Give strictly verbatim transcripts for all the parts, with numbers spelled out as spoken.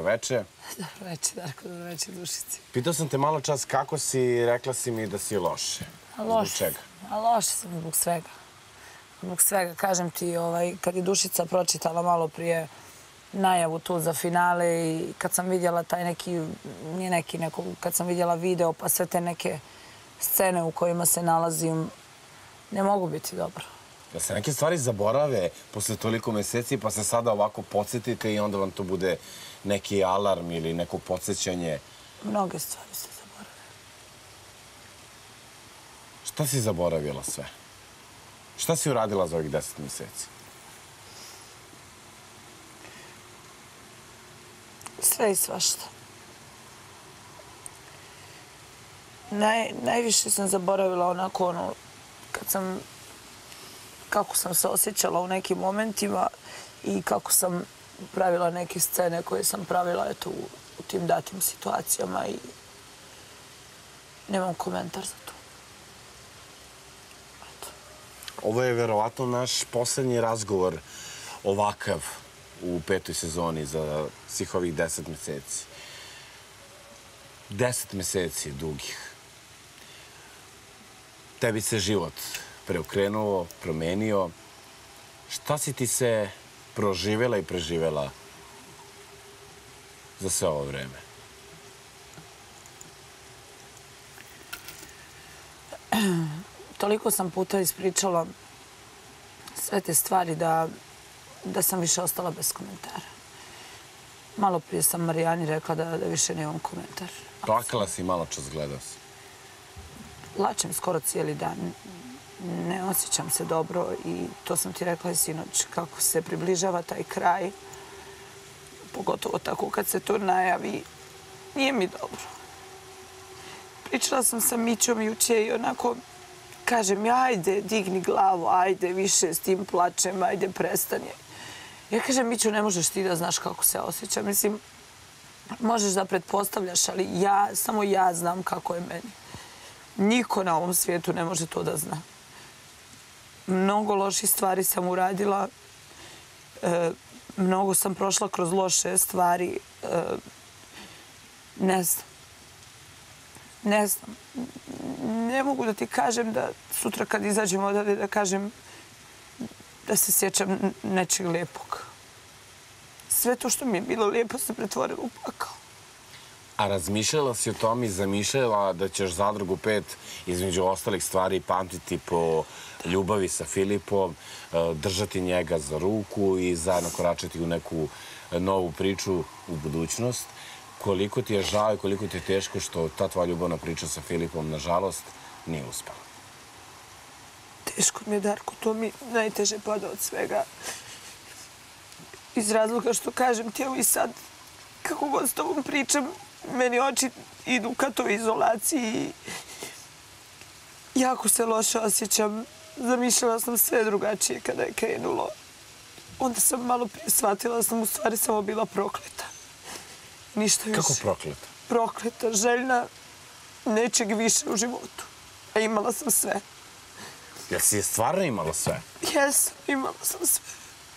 veče. Dobro veče, Darko, dobro veče, Dušici. Pitao sam te malo čas kako si, rekla si mi da si loše. Loše. Zbog čega? A loše sam zbog svega. Zbog svega, kažem ti, kad je Dušica pročitala malo prije najavu tu za finale i kad sam vidjela taj neki, nije neki neko, kad sam vidjela video pa sve te neke scene u kojima se nalazim, ne mogu biti dobro. Da se neke stvari zaborave posle toliko meseci pa se sada ovako podsjetite i onda vam to bude neki alarm ili neko podsjećanje? Mnoge stvari se zaborave. Šta si zaboravila sve? Šta si uradila za ovih deset meseci? Sve i svašta. Naj, najviše sam zaboravila onako ono, kad sam, kako sam se osjećala u nekim momentima i kako sam pravila neke scene koje sam pravila eto, u, u tim datim situacijama i nemam komentar za to. Eto. Ovo je verovatno naš poslednji razgovor ovakav u petoj sezoni za svih ovih deset meseci. Deset meseci dugih. Tebi se život preokrenuo, promenio. Šta si ti se proživela i preživela za sve ovo vreme? Toliko sam puta ispričala sve te stvari da, da sam više ostala bez komentara. Malo prije sam Marijani rekla da, da više nemam komentar. Plakala si malo čas, gledao si. Plačem skoro cijeli dan. Ne osjećam se dobro i to sam ti rekla i sinoć. Kako se približava taj kraj, pogotovo tako kad se to najavi, nije mi dobro. Pričala sam sa Mićom juče i onako kažem, ajde, digni glavu, ajde, više s tim plačem, ajde, prestanje. Ja kažem, Miću, ne možeš ti da znaš kako se osjećam. Mislim, možeš da pretpostavljaš, ali ja, samo ja znam kako je meni. Niko na ovom svijetu ne može to da zna. Mnogo loših stvari sam uradila. E, mnogo sam prošla kroz loše stvari. E, ne znam. Ne znam. Ne mogu da ti kažem da sutra kad izađem odavde da kažem da se sjećam nečeg lijepog. Sve to što mi je bilo lijepo se pretvorilo u pakao. A razmišljala si o tom i zamišljala da ćeš Zadrugu pet između ostalih stvari pamtiti po ljubavi sa Filipom, držati njega za ruku i zajedno koračati u neku novu priču u budućnost. Koliko ti je žao i koliko ti je teško što ta tvoja ljubavna priča sa Filipom, nažalost, nije uspela? Teško mi je, Darko, to mi najteže pada od svega. Iz razloga što kažem ti, evo i sad, kako god s tobom pričam, meni oči idu ka toj izolaciji. Jako se loše osjećam. Zamišljala sam sve drugačije kada je krenulo. Onda sam malo prije shvatila da sam u stvari samo bila prokleta. Ništa više. Kako prokleta? Prokleta, željna nečeg više u životu. A imala sam sve. Jel si je stvarno imala sve? Jesam, imala sam sve.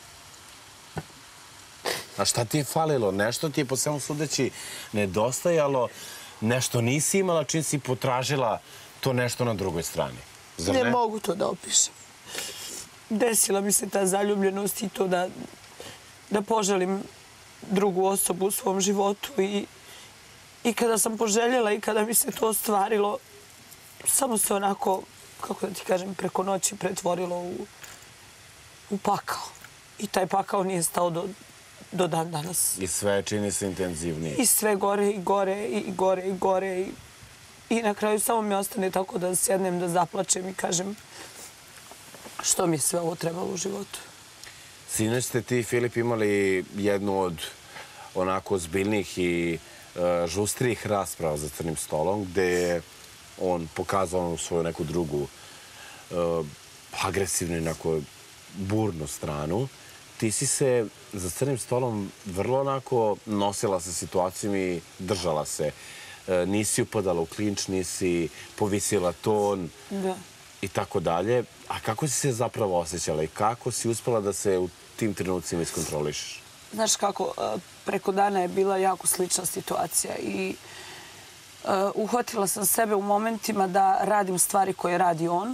A šta ti je falilo? Nešto ti je po svemu sudeći nedostajalo, nešto nisi imala čim si potražila to nešto na drugoj strani. Zar ne? Ne mogu to da opišem. Desila mi se ta zaljubljenost i to da, da poželim drugu osobu u svom životu i, i kada sam poželjela i kada mi se to ostvarilo, samo se onako, kako da ti kažem, preko noći pretvorilo u, u pakao. I taj pakao nije stao do, do dan danas. I sve čini se intenzivnije. I sve gore i gore i gore i gore. I, i na kraju samo mi ostane tako da sjednem, da zaplačem i kažem što mi je sve ovo trebalo u životu. Sinoć ste ti i Filip imali jednu od onako zbiljnih i uh, žustrijih rasprava za crnim stolom, gde je on pokazao svoju neku drugu uh, agresivnu i onako burnu stranu. Ti si se za crnim stolom vrlo onako nosila sa situacijom i držala se. Uh, nisi upadala u klinč, nisi povisila ton. Da. I tako dalje. A kako si se zapravo osjećala i kako si uspela da se u tim trenucima iskontrolišeš? znaš kako, preko dana je bila jako slična situacija i uhvatila sam sebe u momentima da radim stvari koje radi on,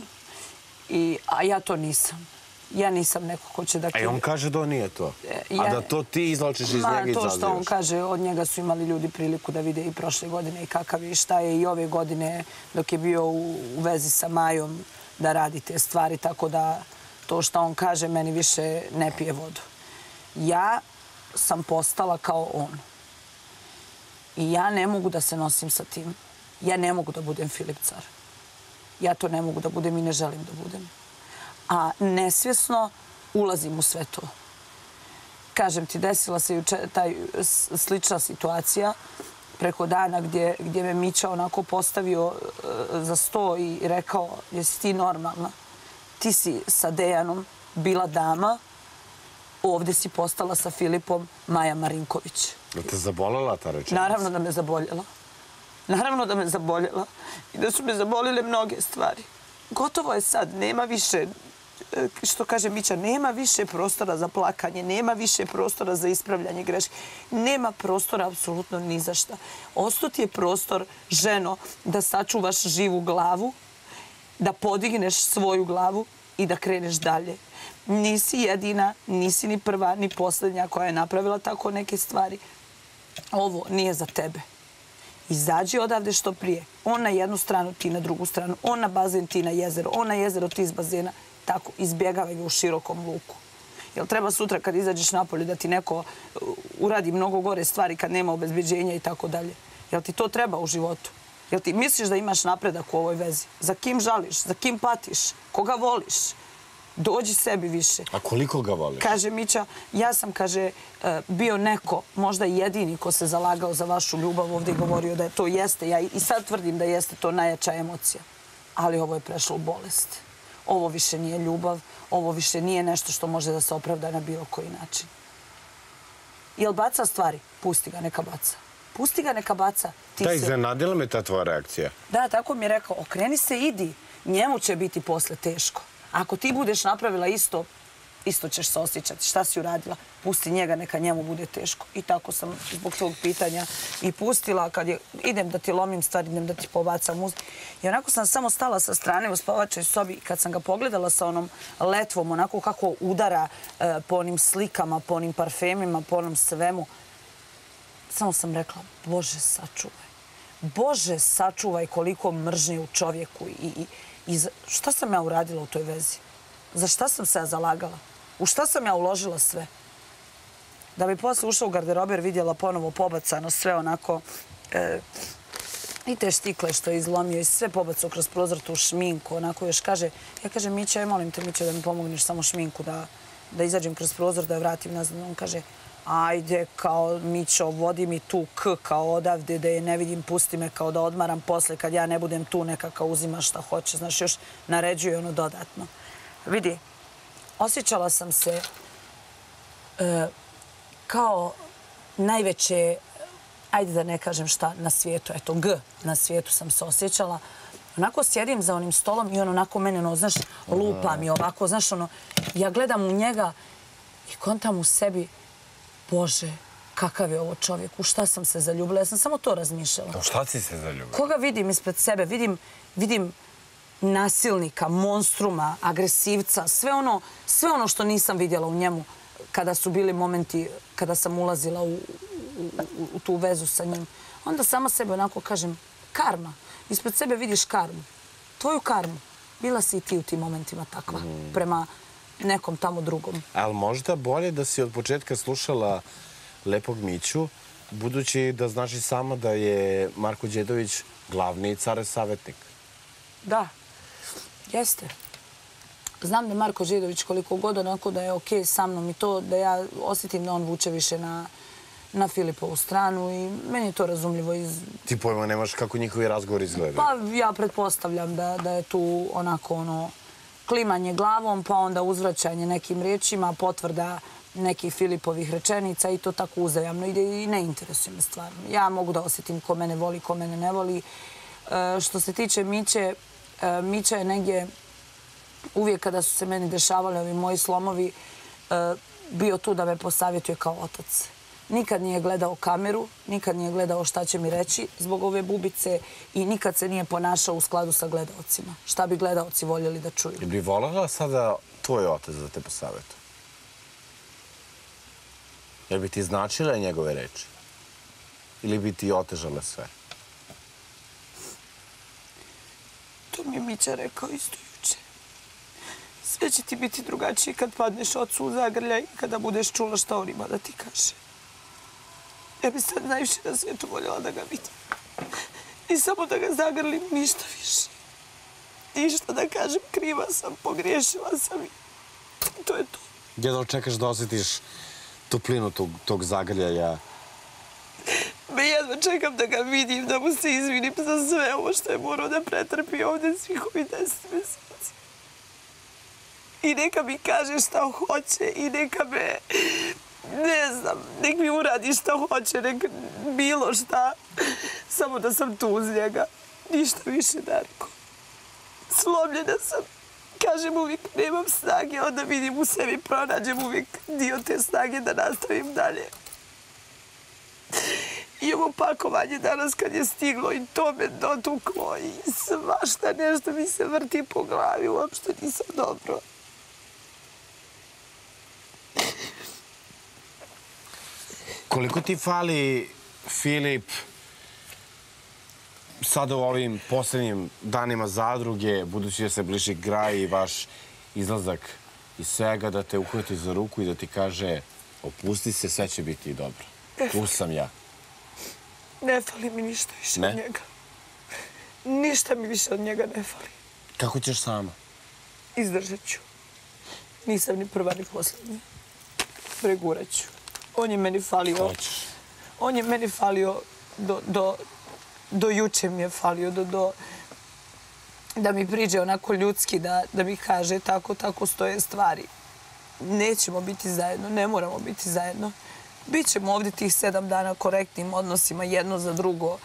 a ja to nisam. Ja nisam neko ko će da... A i on kaže da on nije to. A da to ti izlačiš iz njega i izazivaš. To što on kaže, od njega su imali ljudi priliku da vide i prošle godine i kakav je i šta je i ove godine dok je bio u vezi sa Majom da radi te stvari. Tako da to što on kaže meni više ne pije vodu. Ja sam postala kao on. I ja ne mogu da se nosim sa tim. Ja ne mogu da budem Filip Car. Ja to ne mogu da budem i ne želim da budem. A nesvjesno ulazim u sve to. Kažem ti, desila se juče taj slična situacija preko dana gdje, gdje me Mića onako postavio za sto i rekao, jesi ti normalna? Ti si sa Dejanom bila dama, ovdje si postala sa Filipom Maja Marinković. Da te zaboljela ta rečenica? Naravno da me zaboljela. Naravno da me zaboljela i da su me zaboljele mnoge stvari. Gotovo je sad, nema više, što kaže Mića, nema više prostora za plakanje, nema više prostora za ispravljanje greške, nema prostora apsolutno ni za šta. Ostao ti je prostor, ženo, da sačuvaš živu glavu, da podigneš svoju glavu i da kreneš dalje. Nisi jedina, nisi ni prva, ni posljednja koja je napravila tako neke stvari. Ovo nije za tebe. Izađi odavde što prije. On na jednu stranu, ti na drugu stranu. On na bazen, ti na jezero. On na jezero, ti iz bazena. Tako, izbjegavaj ga u širokom luku. Jel treba sutra kad izađeš napolje da ti neko uradi mnogo gore stvari kad nema obezbeđenja i tako dalje? Jel ti to treba u životu? Jel ti misliš da imaš napredak u ovoj vezi? Za kim žališ? Za kim patiš? Koga voliš? Dođi sebi više. A koliko ga voliš? Kaže Mića, ja sam, kaže, bio neko, možda jedini ko se zalagao za vašu ljubav, ovdje je govorio da to jeste. Ja i sad tvrdim da jeste to najjača emocija. Ali ovo je prešlo u bolest. Ovo više nije ljubav, ovo više nije nešto što može da se opravda na bilo koji način. Jel baca stvari? Pusti ga, neka baca. Pusti ga, neka baca. Da, iznenadila me ta tvoja reakcija. Da, tako mi je rekao, okreni se, idi. Njemu će biti posle teško. Ako ti budeš napravila isto, isto ćeš se osjećati. Šta si uradila? Pusti njega, neka njemu bude teško. I tako sam zbog tog pitanja i pustila. Kad je, idem da ti lomim stvari, idem da ti pobacam uz... I onako sam samo stala sa strane u spavačoj sobi. Kad sam ga pogledala sa onom letvom, onako kako udara e, po onim slikama, po onim parfemima, po onom svemu, samo sam rekla, Bože, sačuvaj. Bože, sačuvaj koliko mržnje u čovjeku i... i I šta sam ja uradila u toj vezi? Za šta sam se ja zalagala? U šta sam ja uložila sve? Da bi posle ušla u garderober, vidjela ponovo pobacano sve onako i te štikle što je izlomio i sve pobacao kroz prozor tu šminku. Onako još kaže, ja kažem, Mića, ja molim te, Mića, da mi pomogneš samo šminku, da izađem kroz prozor, da je vratim nazad. On kaže, ajde, kao Mićo, vodi mi tu k kao odavde, da je ne vidim, pusti me kao da odmaram posle, kad ja ne budem tu, neka kao uzima šta hoće. Znaš, još naređuje ono dodatno. Vidi, osjećala sam se kao najveće, ajde da ne kažem šta, na svijetu, eto, G na svijetu sam se osjećala. Onako sjedim za onim stolom i on onako mene, ono, znaš, lupa mi ovako, znaš, ono, ja gledam u njega i kontam u sebi, Bože, kakav je ovo čovjek, u šta sam se zaljubila, ja sam samo to razmišljala. U šta si se zaljubila? Koga vidim ispred sebe, vidim, vidim nasilnika, monstruma, agresivca, sve ono, sve ono što nisam vidjela u njemu kada su bili momenti, kada sam ulazila u, u, u tu vezu sa njim. Onda sama sebe onako kažem, karma, ispred sebe vidiš karmu, tvoju karmu. Bila si i ti u tim momentima takva, mm. prema nekom tamo drugom. Ali možda bolje da si od početka slušala Lepog Miću, budući da znaš i sama da je Marko Đedović glavni carev savjetnik. Da, jeste. Znam da je Marko Đedović koliko god onako da je okej sa mnom i to da ja osjetim da on vuče više na, na Filipovu stranu i meni je to razumljivo. Iz... Ti pojma nemaš kako njihovi razgovori izgledaju? Pa ja pretpostavljam da, da je tu onako ono klimanje glavom, pa onda uzvraćanje nekim riječima, potvrda nekih Filipovih rečenica i to tako uzajamno ide i ne interesuje me stvarno. Ja mogu da osjetim ko mene voli, ko mene ne voli. E, što se tiče Miće, e, Mića je negdje uvijek kada su se meni dešavali ovi moji slomovi, e, bio tu da me posavjetuje kao otac. Nikad nije gledao kameru, nikad nije gledao šta će mi reći zbog ove bubice i nikad se nije ponašao u skladu sa gledaocima. Šta bi gledaoci voljeli da čuju. Bi voljela sada tvoj otac da te posavjetuje? Jer bi ti značile njegove reči? Ili bi ti otežale sve? To mi je Mića rekao isto juče. Sve će ti biti drugačije kad padneš ocu u zagrljaj i kada budeš čula šta on ima da ti kaže. Ja bi sad najviše na svijetu voljela da ga vidim. I samo da ga zagrlim, ništa više. Ništa da kažem, kriva sam, pogriješila sam i to je to. Jedno čekaš da osjetiš toplinu tog, tog zagrljaja? Me jedno čekam da ga vidim, da mu se izvinim za sve ovo što je morao da pretrpi ovdje svih ovih deset mjeseci. I neka mi kaže šta hoće i neka me, ne znam, nek mi uradi šta hoće, nek bilo šta. Samo da sam tu uz njega. Ništa više, Darko. Slomljena sam. Kažem uvijek, nemam snage, onda vidim u sebi, pronađem uvijek dio te snage da nastavim dalje. I ovo pakovanje danas kad je stiglo i to me dotuklo i svašta nešto mi se vrti po glavi, uopšte nisam dobro. Koliko ti fali, Filip, sada u ovim posljednjim danima zadruge, budući da se bliži kraj i vaš izlazak iz svega, da te uhvati za ruku i da ti kaže opusti se, sve će biti dobro. Tu sam ja. Ne fali mi ništa više od njega. Ništa mi više od njega ne fali. Kako ćeš sama? Izdržat ću. Nisam ni prva ni posljednja. Pregurat ću. On je meni falio. On je meni falio do, do, do juče mi je falio, do, do, da mi priđe onako ljudski, da, da mi kaže tako, tako stoje stvari. Nećemo biti zajedno, ne moramo biti zajedno. Bićemo ovdje tih sedam dana korektnim odnosima jedno za drugo.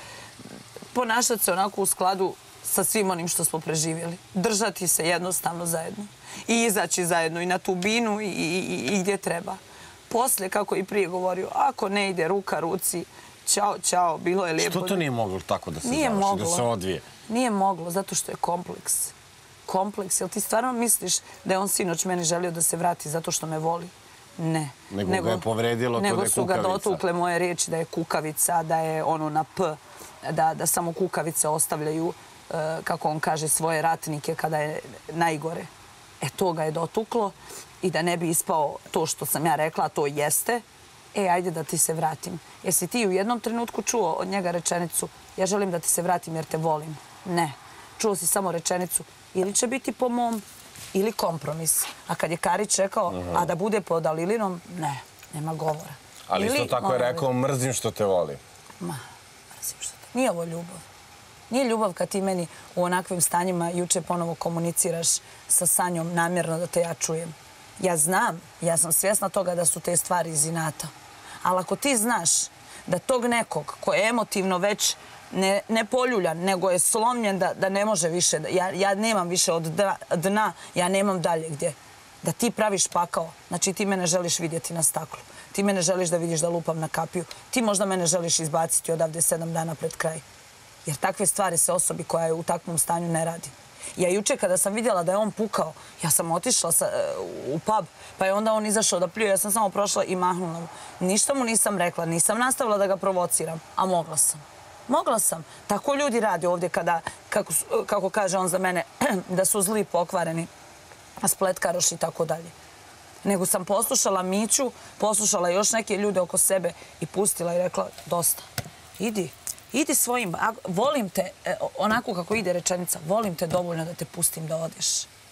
Ponašati se onako u skladu sa svim onim što smo preživjeli. Držati se jednostavno zajedno. I izaći zajedno i na tu binu i, i, i, i gdje treba. Poslije, kako i prije govorio, ako ne ide ruka ruci, ćao, ćao, bilo je lijepo. Što to nije moglo tako da se nije završi, moglo. da se odvije? Nije moglo, zato što je kompleks. Kompleks, jel ti stvarno misliš da je on sinoć meni želio da se vrati zato što me voli? Ne. Nego, nego ga je povredilo to da je kukavica. Nego su ga dotukle moje riječi da je kukavica, da je ono na P, da, da samo kukavice ostavljaju, kako on kaže, svoje ratnike kada je najgore. E, to ga je dotuklo i da ne bi ispao to što sam ja rekla, to jeste, e, ajde da ti se vratim. Jesi ti u jednom trenutku čuo od njega rečenicu ja želim da ti se vratim jer te volim? Ne. Čuo si samo rečenicu ili će biti po mom ili kompromis. A kad je Karić rekao, a da bude pod Alilinom, ne, nema govora. Ali isto tako je rekao, mrzim što te volim. Ma, mrzim što te... Nije ovo ljubav. Nije ljubav kad ti meni u onakvim stanjima juče ponovo komuniciraš sa Sanjom namjerno da te ja čujem. Ja znam, ja sam svjesna toga da su te stvari iz inata. Ali ako ti znaš da tog nekog ko je emotivno već ne, ne poljuljan, nego je slomljen da, da ne može više, da, ja, ja nemam više od dna, dna, ja nemam dalje gdje. Da ti praviš pakao, znači ti mene želiš vidjeti na staklu. Ti mene želiš da vidiš da lupam na kapiju. Ti možda mene želiš izbaciti odavde sedam dana pred kraj. Jer takve stvari se osobi koja je u takvom stanju ne radi. Ja juče kada sam vidjela da je on pukao, ja sam otišla sa, u pub, pa je onda on izašao da pljuje. Ja sam samo prošla i mahnula mu. Ništa mu nisam rekla, nisam nastavila da ga provociram, a mogla sam. Mogla sam. Tako ljudi rade ovdje kada, kako, kako kaže on za mene, da su zli, pokvareni, spletkaroši i tako dalje. Nego sam poslušala Miću, poslušala još neke ljude oko sebe i pustila i rekla dosta. Idi. Idi svojim, volim te, onako kako ide rečenica, volim te dovoljno da te pustim da odeš.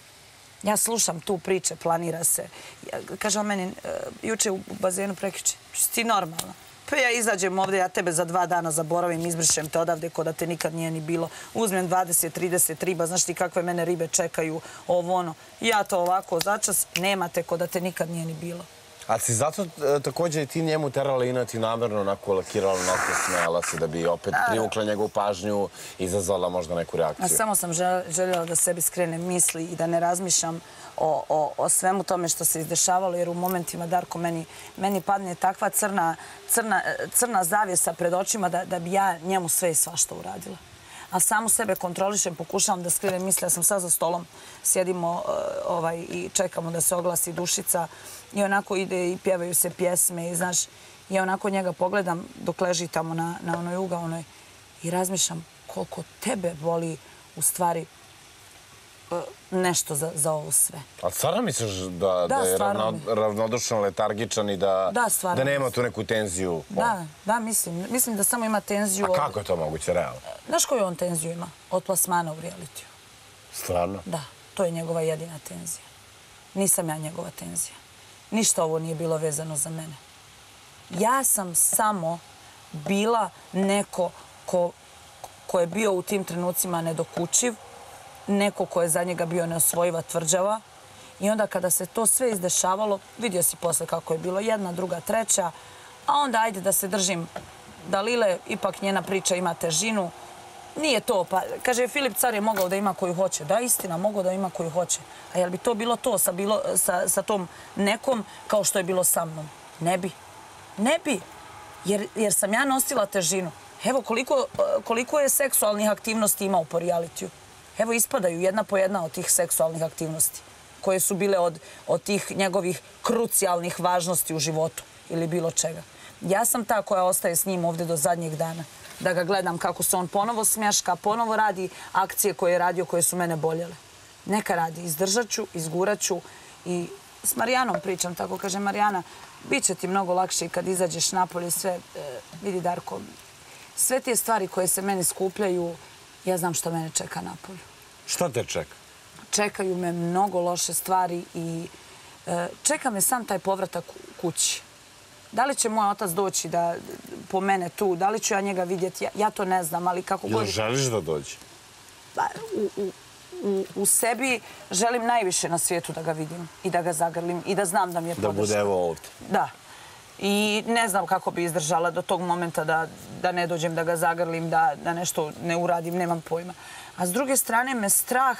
Ja slušam tu priče, planira se. Kaže on meni, juče u bazenu prekjuče, si ti normalna? Pa ja izađem ovdje, ja tebe za dva dana zaboravim, izbrišem te odavde ko da te nikad nije ni bilo. Uzmem dvadeset trideset riba, znaš ti kakve mene ribe čekaju, ovo ono. Ja to ovako začas, nema te ko da te nikad nije ni bilo. A si zato također i ti njemu terala inat i namjerno onako lakirala noke, smijala se da bi opet privukla njegovu pažnju i izazvala možda neku reakciju? Samo sam željela da sebi skrenem misli i da ne razmišljam o svemu tome što se izdešavalo, jer u momentima, Darko, meni padne takva crna zavjesa pred očima da bi ja njemu sve i svašta uradila. A samu sebe kontrolišem, pokušavam da skrenem misli. Ja sam sad za stolom, sjedimo i čekamo da se oglasi Dušica i onako ide i pjevaju se pjesme i znaš, ja onako njega pogledam dok leži tamo na onoj ugaonoj i razmišljam koliko tebe boli u stvari nešto za ovo sve. A stvarno misliš da je ravnodušan, letargičan i da nema tu neku tenziju? Da, da, mislim. Mislim da samo ima tenziju... A kako je to moguće, realno? Znaš koju on tenziju ima? Od plasmana u realitiju. Stvarno? Da, to je njegova jedina tenzija. Nisam ja njegova tenzija. Ništa ovo nije bilo vezano za mene. Ja sam samo bila neko ko je bio u tim trenucima nedokučiv, neko ko je za njega bio neosvojiva tvrđava i onda kada se to sve izdešavalo, vidio si posle kako je bilo jedna, druga, treća, a onda ajde da se držim Dalile, ipak njena priča ima težinu. Nije to, pa kaže Filip Car je mogao da ima koju hoće. Da, istina, mogao da ima koju hoće. A jel bi to bilo to sa tom nekom kao što je bilo sa mnom? Ne bi. Ne bi. Jer sam ja nosila težinu. Evo koliko je seksualnih aktivnosti imao po realitiju. Evo, ispadaju jedna po jedna od tih seksualnih aktivnosti koje su bile od tih njegovih krucijalnih važnosti u životu ili bilo čega. Ja sam ta koja ostaje s njim ovdje do zadnjeg dana. Da ga gledam kako se on ponovo smješka, ponovo radi akcije koje je radio, koje su mene boljele. Neka radi. Izdržat ću, izgurat ću i s Marijanom pričam, tako kaže Marijana, bit će ti mnogo lakše i kad izađeš napolje sve, vidi Darko, sve te stvari koje se meni skupljaju, ja znam što mene čeka napolju. Šta te čeka? Čekaju me mnogo loše stvari i čeka me sam taj povratak kući. Da li će moj otac doći po mene tu, da li ću ja njega vidjeti, ja to ne znam, ali kako god... Jel želiš da dođe? U sebi želim najviše na svijetu da ga vidim i da ga zagrlim i da znam da mi je podrška. Da bude evo ovdje. Da. I ne znam kako bi izdržala do tog momenta da ne dođem, da ga zagrlim, da nešto ne uradim, nemam pojma. A s druge strane me strah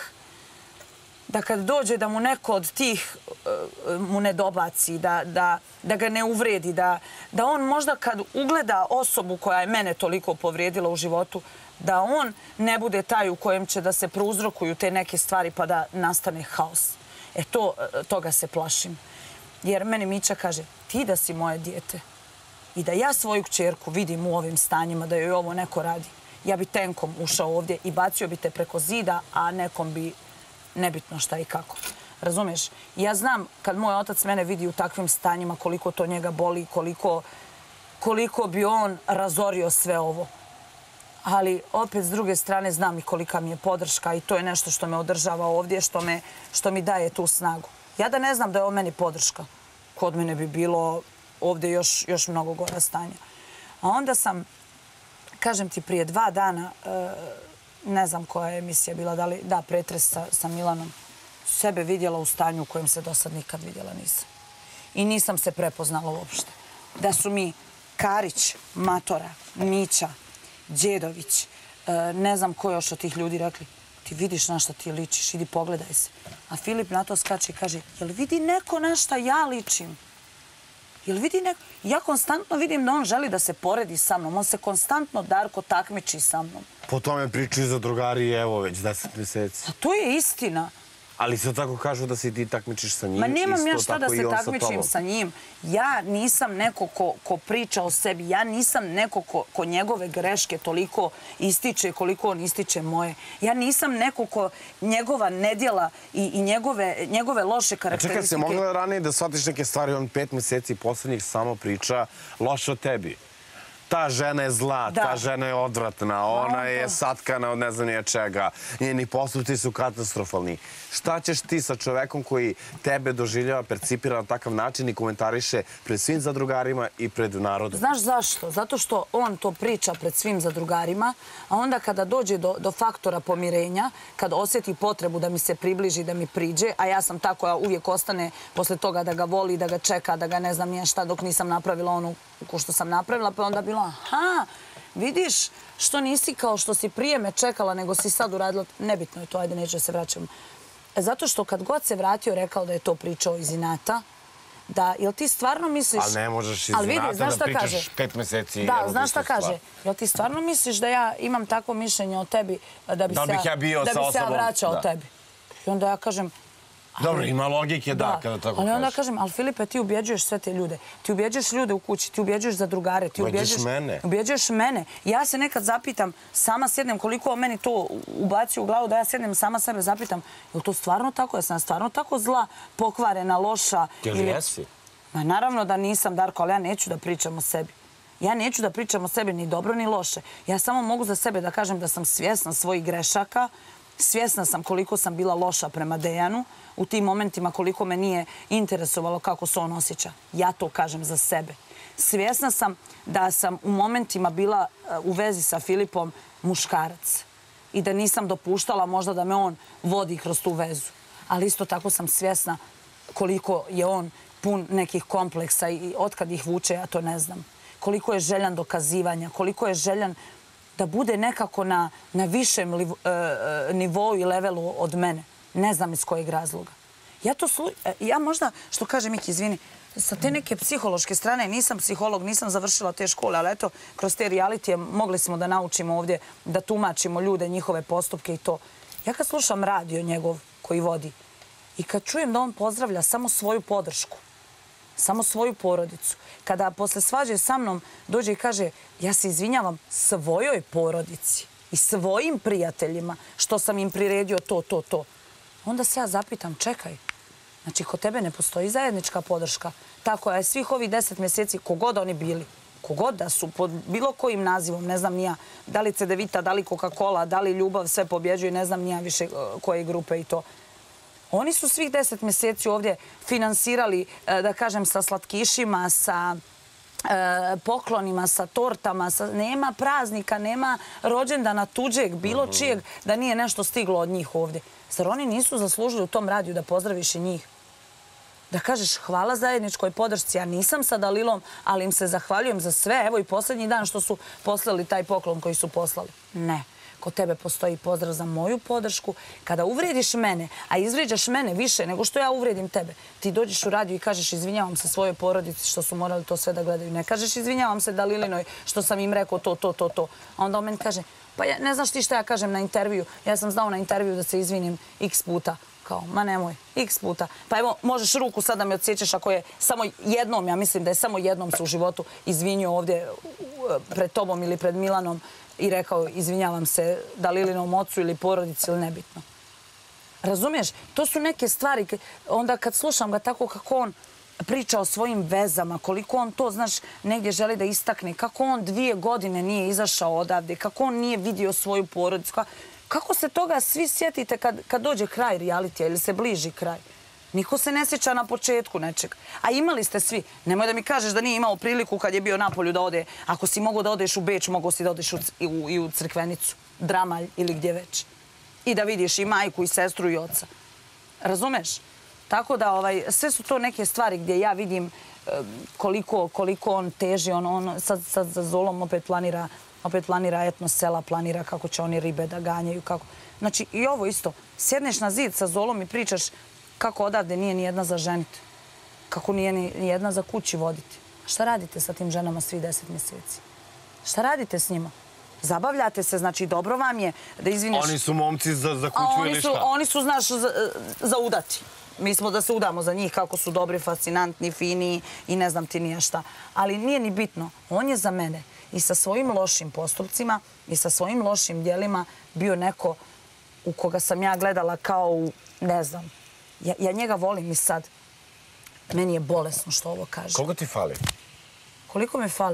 da kad dođe da mu neko od tih mu ne dobaci, da ga ne uvredi, da on možda kad ugleda osobu koja je mene toliko povrijedila u životu, da on ne bude taj u kojem će da se prouzrokuju te neke stvari pa da nastane haos. E toga se plašim. Jer meni Mića kaže, ti da si moje dijete i da ja svoju kćerku vidim u ovim stanjima, da joj ovo neko radi, ja bi tenkom ušao ovdje i bacio bi te preko zida, a nekom bi nebitno šta i kako. Razumeš? Ja znam kad moj otac mene vidi u takvim stanjima koliko to njega boli, koliko bi on razorio sve ovo. Ali opet s druge strane znam i kolika mi je podrška i to je nešto što me održava ovdje, što mi daje tu snagu. Ja da ne znam da je ovo meni podrška, kod mene bi bilo ovdje još mnogo gora stanja. A onda sam, kažem ti, prije dva dana, ne znam koja je emisija bila, da, pretres sa Milanom, sebe vidjela u stanju u kojem se do sad nikad vidjela nisam. I nisam se prepoznala uopšte. Da su mi Karić, Matora, Mića, Đedović, ne znam ko još od tih ljudi rekli, ti vidiš na šta ti ličiš, idi pogledaj se. A Filip na to skače i kaže, jel vidi neko na šta ja ličim? Jel vidi neko? Ja konstantno vidim da on želi da se poredi sa mnom. On se konstantno, Darko, takmiči sa mnom. Po tome pričaju za drugari evo već deset mjeseci. A to je istina. Ali se tako kažu da se ti takmičiš sa njim. Ma nemam ja šta da se takmičim sa njim. Ja nisam neko ko priča o sebi. Ja nisam neko ko njegove greške toliko ističe koliko on ističe moje. Ja nisam neko ko njegova nedjela i njegove loše karakteristike... Čekaj, si mogla ranije da shvatiš neke stvari, on pet mjeseci posljednjih samo priča loše o tebi. ta žena je zla, ta žena je odvratna, ona je satkana od ne znam nije čega, njeni postupci su katastrofalni. Šta ćeš ti sa čovekom koji tebe doživljava, percipira na takav način i komentariše pred svim zadrugarima i pred narodom? Znaš zašto? Zato što on to priča pred svim zadrugarima, a onda kada dođe do faktora pomirenja, kad osjeti potrebu da mi se približi, da mi priđe, a ja sam ta koja uvijek ostane posle toga da ga voli, da ga čeka, da ga ne znam nije šta dok nisam napravila onu ko što sam napravila, pa onda bilo, aha, vidiš što nisi kao što si prije me čekala, nego si sad uradila, nebitno je to, ajde neću da se vraćam. Zato što kad god se vratio, rekao da je to pričao iz inata, da, jel ti stvarno misliš... Ali ne možeš iz inata da pričaš pet meseci... Da, znaš šta kaže? Jel ti stvarno misliš da ja imam takvo mišljenje o tebi da bi se ja vraćao tebi? I onda ja kažem... Dobro, ima logike, da, kada tako kažeš. Ali onda kažem, ali Filipe, ti ubjeđuješ sve te ljude. Ti ubjeđuješ ljude u kući, ti ubjeđuješ zadrugare, ti ubjeđuješ mene. Ja se nekad zapitam, sama sjednem, koliko meni to ubaci u glavu, da ja sjednem sama sebe zapitam, je li to stvarno tako? Ja sam stvarno tako zla, pokvarena, loša? Jel jesi? Naravno da nisam, Darko, ali ja neću da pričam o sebi. Ja neću da pričam o sebi ni dobro ni loše. Ja samo mogu za sebe da kažem da sam svjesna svojih grešaka, svjesna sam koliko sam bila loša prema Dejanu, u tim momentima koliko me nije interesovalo kako se on osjeća. Ja to kažem za sebe. Svjesna sam da sam u momentima bila u vezi sa Filipom muškarac i da nisam dopuštala možda da me on vodi kroz tu vezu. Ali isto tako sam svjesna koliko je on pun nekih kompleksa i otkad ih vuče, ja to ne znam. Koliko je željan dokazivanja, koliko je željan da bude nekako na višem nivou i levelu od mene. Ne znam iz kojeg razloga. Ja možda, što kaže Miki, izvini, sa te neke psihološke strane, nisam psiholog, nisam završila te škole, ali eto, kroz te realitije mogli smo da naučimo ovdje, da tumačimo ljude, njihove postupke i to. Ja kad slušam radio njegov koji vodi i kad čujem da on pozdravlja samo svoju podršku, samo svoju porodicu, kada posle svađe sa mnom dođe i kaže ja se izvinjavam svojoj porodici i svojim prijateljima što sam im priredio to, to, to, onda se ja zapitam, čekaj, znači kod tebe ne postoji zajednička podrška. Tako je svih ovih deset mjeseci, kogod oni bili, kogod da su pod bilo kojim nazivom, ne znam nija, da li Cedevita, da li Coca-Cola, da li Ljubav, sve pobjeđuje, ne znam nija više koje grupe i to. Oni su svih deset mjeseci ovdje finansirali, da kažem, sa slatkišima, sa poklonima, sa tortama. Nema praznika, nema rođendana tuđeg, bilo čijeg, da nije nešto stiglo od njih ovdje. Zar oni nisu zaslužili u tom radiju da pozdraviš i njih? Da kažeš hvala zajedničkoj podršci. Ja nisam sa Dalilom, ali im se zahvaljujem za sve. Evo i posljednji dan što su poslali taj poklon koji su poslali. Ne. Kod tebe postoji pozdrav za moju podršku. Kada uvrediš mene, a izvrijeđaš mene više nego što ja uvrijedim tebe, ti dođeš u radio i kažeš izvinjavam se svojoj porodici što su morali to sve da gledaju. Ne kažeš izvinjavam se Dalilinoj što sam im rekao to, to, to, to. A onda on meni kaže, pa ne znaš ti šta ja kažem na intervju. Ja sam znao na intervju da se izvinim x puta. Kao, ma nemoj, x puta. Pa evo, možeš ruku sad da me odsjećaš ako je samo jednom, ja mislim da je samo jednom se u životu izvinio ovdje pred tobom ili pred Milanom i rekao izvinjavam se Dalilinom ocu ili porodici ili nebitno. Razumiješ? To su neke stvari. Onda kad slušam ga tako kako on priča o svojim vezama, koliko on to, znaš, negdje želi da istakne, kako on dvije godine nije izašao odavde, kako on nije vidio svoju porodicu. Kako se toga svi sjetite kad dođe kraj realitija ili se bliži kraj? Niko se ne sjeća na početku nečeg. A imali ste svi. Nemoj da mi kažeš da nije imao priliku kad je bio na polju da ode. Ako si mogao da odeš u Beč, mogao si da odeš i u Crkvenicu, Dramalj ili gdje već. I da vidiš i majku i sestru i oca. Razumeš? Tako da sve su to neke stvari gdje ja vidim koliko on teži. Sad za Zolom opet planira opet planira etno sela, planira kako će oni ribe da ganjaju. Znači i ovo isto. Sjedneš na zid sa Zolom i pričaš kako odavde nije ni jedna za ženiti. Kako nije ni jedna za kući voditi. Šta radite sa tim ženama svi deset mjeseci? Šta radite s njima? Zabavljate se, znači dobro vam je da izvineš... Oni su momci za kuću ili šta? Oni su, znaš, za udati. Mi smo da se udamo za njih kako su dobri, fascinantni, fini i ne znam ti nije šta. Ali nije ni bitno. On je za mene i sa svojim lošim postupcima i sa svojim lošim djelima bio neko u koga sam ja gledala kao u, ne znam, ja njega volim i sad. Meni je bolesno što ovo kaže. Koliko ti fali? Koliko me fali?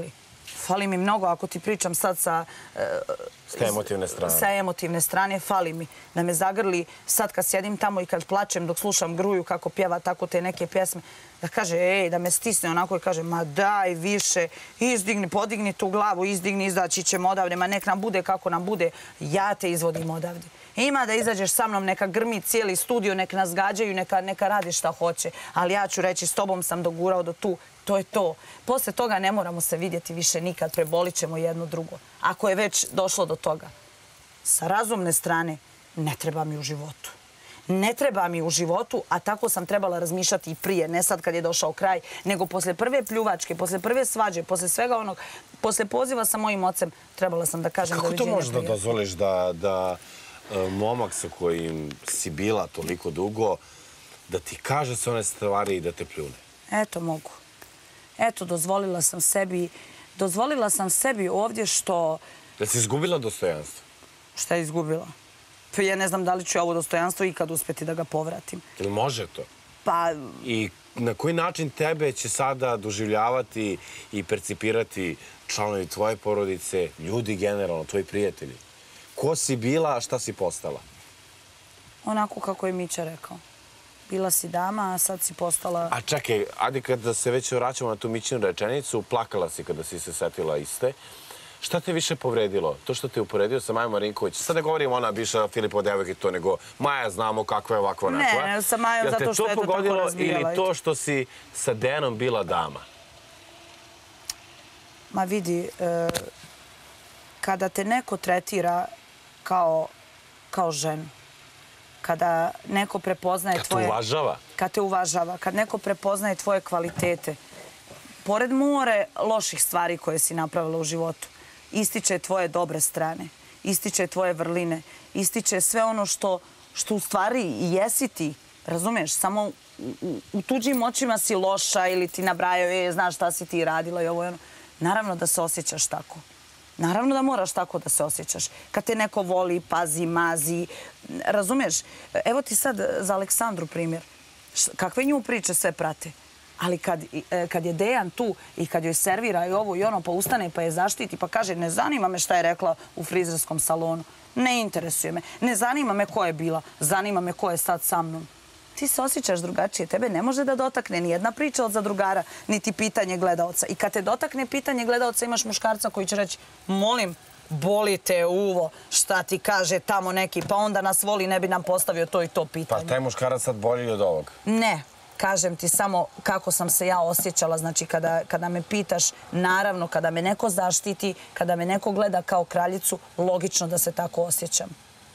Fali mi mnogo, ako ti pričam sad sa... S te emotivne strane. Sa emotivne strane, fali mi da me zagrli. Sad kad sjedim tamo i kad plačem dok slušam Gruju kako pjeva tako te neke pjesme, da kaže, ej, da me stisne onako i kaže, ma daj više, izdigni, podigni tu glavu, izdigni, izaći ćemo odavde, ma nek nam bude kako nam bude, ja te izvodim odavde. Ima da izađeš sa mnom, neka grmi cijeli studio, neka nas gađaju, neka, neka radi šta hoće, ali ja ću reći, s tobom sam dogurao do tu. To je to. Posle toga ne moramo se vidjeti više nikad, prebolit ćemo jedno drugo. Ako je već došlo do toga. Sa razumne strane, ne treba mi u životu. Ne treba mi u životu, a tako sam trebala razmišljati i prije, ne sad kad je došao kraj, nego posle prve pljuvačke, posle prve svađe, posle svega onog, posle poziva sa mojim ocem, trebala sam da kažem doviđenja prije. Kako to možeš da dozvoliš da, da momak sa kojim si bila toliko dugo, da ti kaže sve one stvari i da te pljune? Eto, mogu. Eto, dozvolila sam sebi, dozvolila sam sebi ovdje što... Da si izgubila dostojanstvo? Šta je izgubila? Pa ja ne znam da li ću ovo dostojanstvo ikad uspjeti da ga povratim. Ili može to? Pa... I na koji način tebe će sada doživljavati i percipirati članovi tvoje porodice, ljudi generalno, tvoji prijatelji? Ko si bila, a šta si postala? Onako kako je Mića rekao. Bila si dama, a sad si postala... A čekaj, ajde kada se već vraćamo na tu Mićinu rečenicu, plakala si kada si se setila iste. Šta te više povredilo? To što te uporedio sa Majom Marinković? Sad ne govorim ona biša Filipova devojka i to, nego Maja znamo kakva je ovakva nekva. Ne, sa Majom zato što je to tako razvijala. Ili to što si sa Denom bila dama? Ma vidi, kada te neko tretira kao ženu, kada neko prepoznaje tvoje... Kad te uvažava? Kad te uvažava, kad neko prepoznaje tvoje kvalitete. Pored more loših stvari koje si napravila u životu, ističe tvoje dobre strane, ističe tvoje vrline, ističe sve ono što u stvari i jesi ti, razumiješ? Samo u tuđim očima si loša ili ti nabrajaju, je, znaš šta si ti radila i ovo i ono. Naravno da se osjećaš tako. Naravno da moraš tako da se osjećaš. Kad te neko voli, pazi, mazi, razumiješ? Evo ti sad za Aleksandru primjer. Kakve nju priče sve prate? Ali kad je Dejan tu i kad joj servira i ovo i ono, pa ustane pa je zaštiti, pa kaže ne zanima me šta je rekla u frizerskom salonu. Ne interesuje me. Ne zanima me ko je bila. Zanima me ko je sad sa mnom. Ti se osjećaš drugačije. Tebe ne može da dotakne ni jedna priča od zadrugara, niti pitanje gledaoca. I kad te dotakne pitanje gledaoca, imaš muškarca koji će reći, molim, boli te uvo, šta ti kaže tamo neki, pa onda nas voli, ne bi nam postavio to i to pitanje. Pa taj muškarac sad bolji od ovog? Ne. Kažem ti samo kako sam se ja osjećala. Znači, kada me pitaš, naravno, kada me neko zaštiti, kada me neko gleda kao kraljicu, logično da se tako osjećam.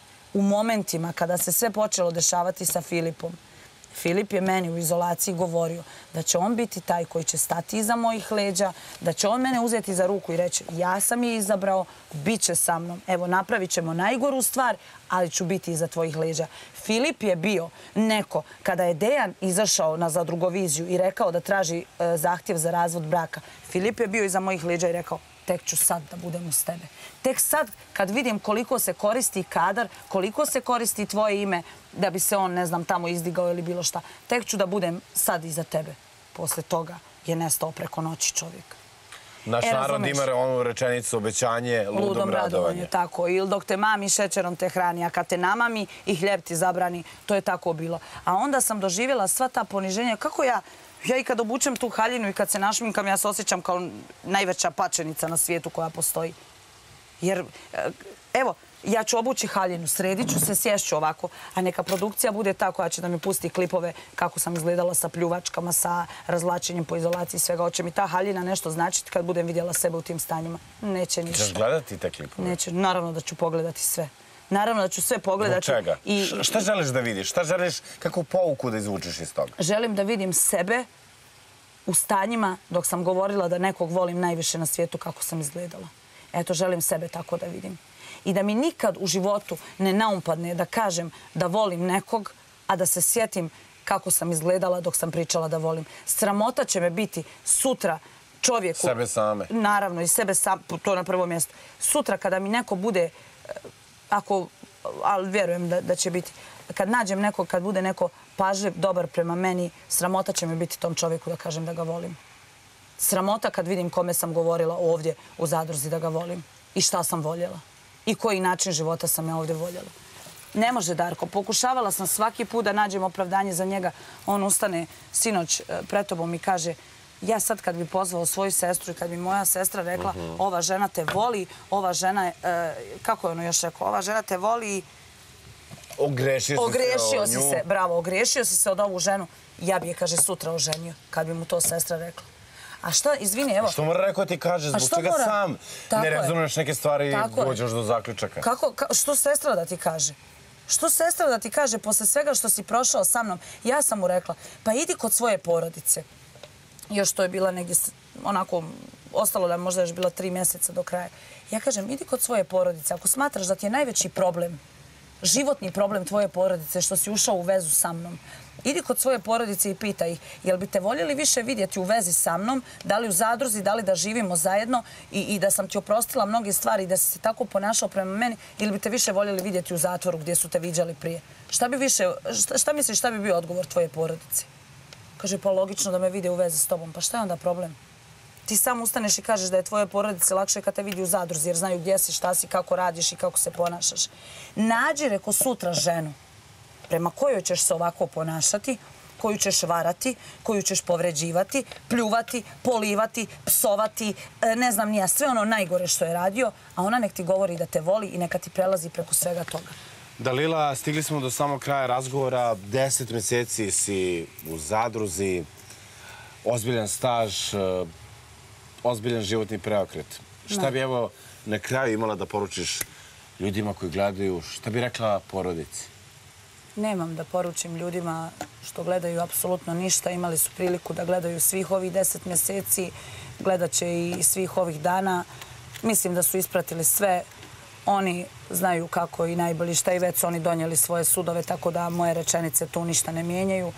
U momentima kada se sve počelo dešavati sa Filipom, Filip je meni u izolaciji govorio da će on biti taj koji će stati iza mojih leđa, da će on mene uzeti za ruku i reći ja sam je izabrao, bit će sa mnom. Evo, napravit ćemo najgoru stvar, ali ću biti iza tvojih leđa. Filip je bio neko, kada je Dejan izašao na zadrugoviziju i rekao da traži zahtjev za razvod braka, Filip je bio iza mojih leđa i rekao tek ću sad da budem uz tebe. Tek sad kad vidim koliko se koristi kadar, koliko se koristi tvoje ime da bi se on, ne znam, tamo izdigao ili bilo šta, tek ću da budem sad iza tebe. Posle toga je nestao preko noći čovjek. Naš narod ima onu rečenicu obećanje ludom radovanje. Tako, ili dok te mami šećerom te hrani, a kad te namami i hljeb ti zabrani, to je tako bilo. A onda sam doživjela sva ta poniženja. Kako ja... Ja i kad obučem tu haljinu i kad se našminkam, ja se osjećam kao najveća pačenica na svijetu koja postoji. Jer, evo, ja ću obući haljinu, sredit ću se, sješću ovako, a neka produkcija bude ta koja će da mi pusti klipove kako sam izgledala sa pljuvačkama, sa razvlačenjem po izolaciji i svega. Hoće mi ta haljina nešto značiti kad budem vidjela sebe u tim stanjima? Neće ništa. Češ gledati te klipove? Neće, naravno da ću pogledati sve. Naravno da ću sve pogledati. Zbog čega? Šta želiš da vidiš? Šta želiš, kakvu pouku da izvučeš iz toga? Želim da vidim sebe u stanjima dok sam govorila da nekog volim najviše na svijetu kako sam izgledala. Eto, želim sebe tako da vidim. I da mi nikad u životu ne naumpadne da kažem da volim nekog, a da se sjetim kako sam izgledala dok sam pričala da volim. Sramota će me biti sutra čovjeku... Sebe same. Naravno, i sebe same, to na prvo mjesto. Sutra kada mi neko bude... Ako, ali vjerujem da će biti, kad nađem nekog, kad bude neko pažljiv, dobar prema meni, sramota će mi biti tom čovjeku da kažem da ga volim. Sramota kad vidim kome sam govorila ovdje u zadruzi da ga volim i šta sam voljela i koji način života sam ja ovdje voljela. Ne može, Darko. Pokušavala sam svaki put da nađem opravdanje za njega. On ustane sinoć pred tobom i kaže ja sad kad bi pozvao svoju sestru i kad bi moja sestra rekla ova žena te voli, ova žena je, kako je ono još rekao, ova žena te voli... Ogrešio si Ogriješio se si se, bravo, ogriješio si se od ovu ženu. Ja bi je, kaže, sutra oženio, kad bi mu to sestra rekla. A šta, izvini, evo... Što mora rekao ti kaže, zbog čega sam ne rezonuješ neke stvari i dođeš do zaključaka? Kako, što sestra da ti kaže? Što sestra da ti kaže posle svega što si prošao sa mnom? Ja sam mu rekla, pa idi kod svoje porodice. Još to je bila negdje, onako, ostalo da možda još bilo tri mjeseca do kraja. Ja kažem, idi kod svoje porodice. Ako smatraš da ti je najveći problem, životni problem tvoje porodice, što si ušao u vezu sa mnom, idi kod svoje porodice i pitaj ih, jel bi te voljeli više vidjeti u vezi sa mnom, da li u zadruzi, da li da živimo zajedno i, i da sam ti oprostila mnoge stvari i da si se tako ponašao prema meni, ili bi te više voljeli vidjeti u zatvoru gdje su te viđali prije. Šta bi više, šta, šta misliš šta bi bio odgovor tvoje porodice? Kaže, pa logično da me vide u vezi s tobom. Pa šta je onda problem? Ti sam ustaneš i kažeš da je tvoje porodice lakše kad te vidi u zadruzi, jer znaju gdje si, šta si, kako radiš i kako se ponašaš. Nađi, reko, sutra ženu prema kojoj ćeš se ovako ponašati, koju ćeš varati, koju ćeš povređivati, pljuvati, polivati, psovati, ne znam nija, sve ono najgore što je radio, a ona nek ti govori da te voli i neka ti prelazi preko svega toga. Dalila, stigli smo do samog kraja razgovora. Deset mjeseci si u zadruzi, ozbiljan staž, ozbiljan životni preokret. Šta bi evo na kraju imala da poručiš ljudima koji gledaju, šta bi rekla porodici? Nemam da poručim ljudima što gledaju apsolutno ništa. Imali su priliku da gledaju svih ovih deset mjeseci, gledat će i svih ovih dana. Mislim da su ispratili sve. Oni znaju kako i najbolji šta i već su oni donijeli svoje sudove, tako da moje rečenice tu ništa ne mijenjaju.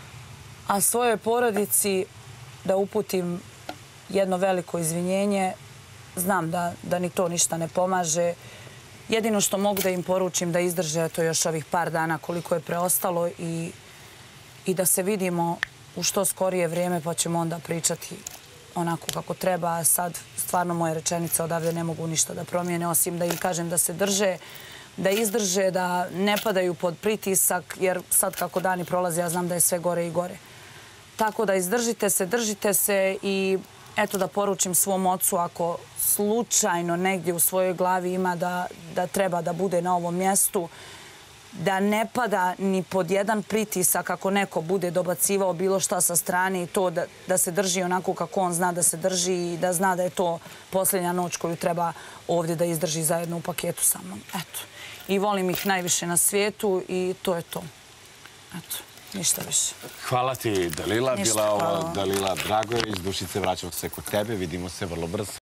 A svojoj porodici da uputim jedno veliko izvinjenje. Znam da, da ni to ništa ne pomaže. Jedino što mogu da im poručim da izdrže to još ovih par dana koliko je preostalo i, i da se vidimo u što skorije vrijeme pa ćemo onda pričati onako kako treba. A sad stvarno moje rečenice odavde ne mogu ništa da promijene osim da im kažem da se drže, da izdrže, da ne padaju pod pritisak jer sad kako dani prolaze ja znam da je sve gore i gore. Tako da izdržite se, držite se i eto da poručim svom ocu ako slučajno negdje u svojoj glavi ima da, da treba da bude na ovom mjestu, da ne pada ni pod jedan pritisak ako neko bude dobacivao bilo šta sa strane i to da, da se drži onako kako on zna da se drži i da zna da je to posljednja noć koju treba ovdje da izdrži zajedno u paketu sa mnom. Eto. I volim ih najviše na svijetu i to je to. Eto. Ništa više. Hvala ti, Dalila. Bila ovo Dalila Dragojević. Dušice, vraćamo se kod tebe. Vidimo se vrlo brzo.